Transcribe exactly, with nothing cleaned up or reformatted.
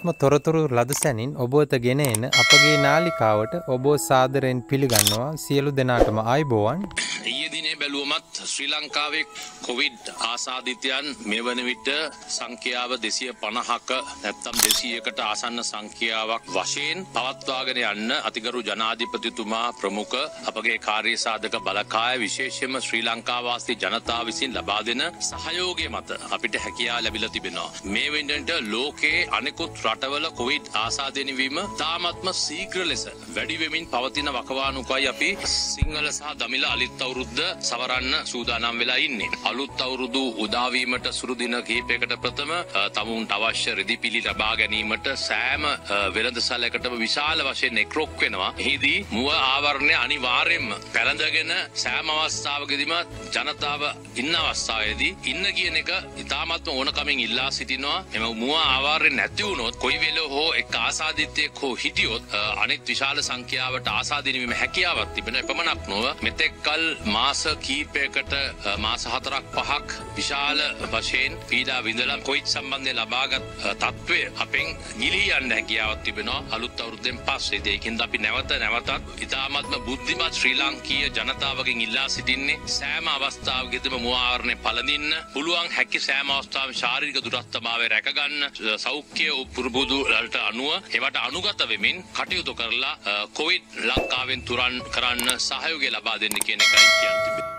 වටිනාත්ම තොරතුරු ලද සැනින් ඔබ වෙත ගෙන එන අපගේ නාලිකාවට ඔබ සාදරයෙන් පිළිගන්නවා. සියලු දෙනාටම ආයුබෝවන්. ඊයේ දිනේ බැලුවමත් ශ්‍රී ලංකාවේ කොවිඩ් ආසාදිතයන් මේ වන විට සංඛ්‍යාව දෙසිය පනහක නැත්නම් දෙසීයකට ආසන්න සංඛ්‍යාවක් වශයෙන් පවත්වාගෙන යන්න අතිගරු ජනාධිපතිතුමා ප්‍රමුඛ අපගේ කාර්ය සාධක බලකාය විශේෂයෙන්ම ශ්‍රී ලංකා වාසී ජනතාව විසින් ලබා දෙන සහයෝගය මත අපිට හැකියාව ලැබිලා තිබෙනවා. මේ වෙනකොට ලෝකයේ අනෙකුත් රටවල කොවිඩ් ආසාදනය වීම තාමත්ම ශීඝ්‍ර ලෙස වැඩි වෙමින් පවතින වකවානුකයි අපි සිංහල සහ දමිළ අලුත් අවුරුද්ද සවරන්න සූදානම් වෙලා ඉන්නේ. අලුත් අවුරුදු උදා වීමට සුළු දින කිහිපයකට ප්‍රථම තමුන්ට අවශ්‍ය රෙදිපිලි ලබා ගැනීමට සෑම වෙළඳසැලකටම විශාල වශයෙන් එක්රොක් වෙනවා. එහිදී මුව ආවරණය අනිවාර්යයෙන්ම පැළඳගෙන සෑම අවස්ථාවකදීම ජනතාව ඉන්න අවස්ථාවේදී ඉන්න කියන එක ඉතාමත්ම ඕනකමින් ඉල්ලා සිටිනවා. එම මුව ආවරණය නැති වුණොත් කොයි වෙලේ හෝ එක් ආසාදිතයෙක් හෝ හිටියොත් අනෙක් විශාල සංඛ්‍යාවට ආසාදිත වීම හැකියාවක් තිබෙනවා. එපමණක් නොව මෙතෙක්කල් මාස කීපයකට මාස හතරක් පහක් විශාල වශයෙන් පීඩා විඳලා කොවිඩ් සම්බන්ධයෙන් ලබාගත් තත්ත්වය අපෙන් ගිලී යන්න හැකියාවක් තිබෙනවා අලුත් අවුරුද්දෙන් පස්සේ. ඒකින්ද අපි නැවත නැවතත් ඉතාමත්ම බුද්ධිමත් ශ්‍රී ලාංකීය ජනතාවගෙන් ඉල්ලා සිටින්නේ සෑම අවස්ථාවකදීම මුව ආවරණය පළඳින්න පුළුවන් හැකි සෑම අවස්ථාවක ශාරීරික දුරස්ථභාවය රැකගන්න සෞඛ්‍ය පුරුබුදු වලට අනුව ඒවට අනුගත වෙමින් කටයුතු කරලා කොවිඩ් ලංකාවෙන් තුරන් කරන්න සහයෝගය ලබා දෙන්න කියන එකයි කියන්න තිබෙනවා.